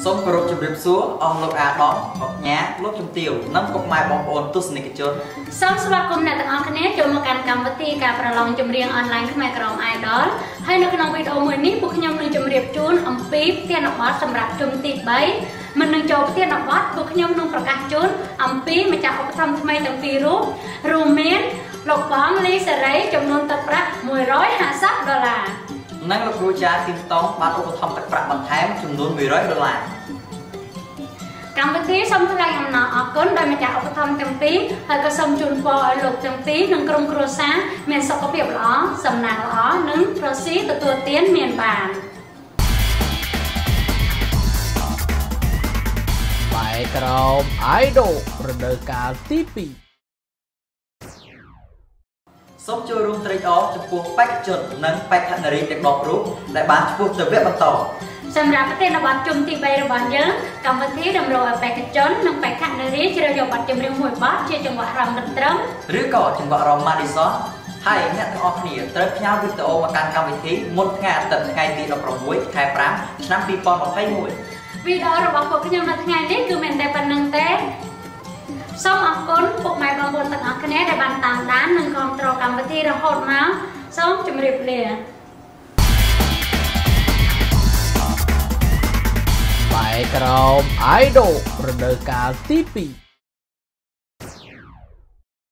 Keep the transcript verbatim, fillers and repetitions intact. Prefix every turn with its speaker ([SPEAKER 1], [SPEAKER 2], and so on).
[SPEAKER 1] សូមគោរពជម្រាបសួរអស់លោកអាដាមលោកញ៉ាលោកជំទាវនិងពុកម៉ែបងប្អូនទស្សនិកជន
[SPEAKER 2] សូមស្វាគមន៍អ្នកទាំងអស់គ្នាចូលមកកាន់កម្មវិធីការប្រឡងចម្រៀងអនឡាញខ្មែរក្រម Idol ហើយនៅក្នុងវីដេអូមួយនេះពួកខ្ញុំនឹងជម្រាបជូនអំពីផ្ទះនបត់សម្រាប់ជុំទីបីមិននឹងចូលផ្ទះនបត់ពួកខ្ញុំនឹងប្រកាសជូនអំពីម្ចាស់ឧបត្ថម្ភថ្មីទាំងពីររូបរួមមានលោកបងលីសេរីចំនួនទឹកប្រាក់មួយរយហាសិបដុល្លារ
[SPEAKER 1] និងលោកគ្រូចាទីនតងបានឧបត្ថម្ភទឹកប្រាក់បន្ថែមចំនួនមួយរយដុល្លារ
[SPEAKER 2] កម្មវិធីសូមថ្លែងអំណរអគុណដល់ម្ចាស់ឧបត្ថម្ភទាំងពីរហើយក៏សូមជូនពរឲ្យលោកទាំងពីរនិងក្រុមគ្រួសារមានសុខភាពល្អសំណាងល្អនិងប្រស៊ីទទួលទានមានបាន
[SPEAKER 3] បែកក្រោម Idol រដូវកាលទីពីរ
[SPEAKER 1] សូមចូលរួមត្រេកអរចំពោះបេក្ខជននិងបេក្ខនារីទាំងដប់រូបដែលបានឆ្ពោះទៅវគ្គបន្ត
[SPEAKER 2] សម្រាប់ប្រធានបទជុំទីបីរបស់យើងកម្មវិធីតម្រូវឲ្យបេក្ខជននិងបេក្ខនារីជ្រើសយកបទចម្រៀងមួយបទជាចង្វាក់រំលឹកត្រឹម
[SPEAKER 1] ឬក៏ចង្វាក់រំ Madison ហើយអ្នកទាំងអស់គ្នាត្រូវផ្ញើវីដេអូមកកាន់កម្មវិធីមុនថ្ងៃអាទិត្យថ្ងៃទីដប់ប្រាំមួយខែប្រាំឆ្នាំពីរពាន់ម្ភៃមួយ
[SPEAKER 2] វីដេអូរបស់ពួកខ្ញុំនៅថ្ងៃនេះគឺមានតែប៉ុណ្្នឹងទេសូមអរគុណពុកម៉ែបងប្អូនទាំងអស់គ្នាដែលបានតាមដាននិងគាំទ្រកម្មវិធីរហូតមកសូមជម្រាបលា
[SPEAKER 3] បែកក្រោម Idol រដូវកាលទីពីរ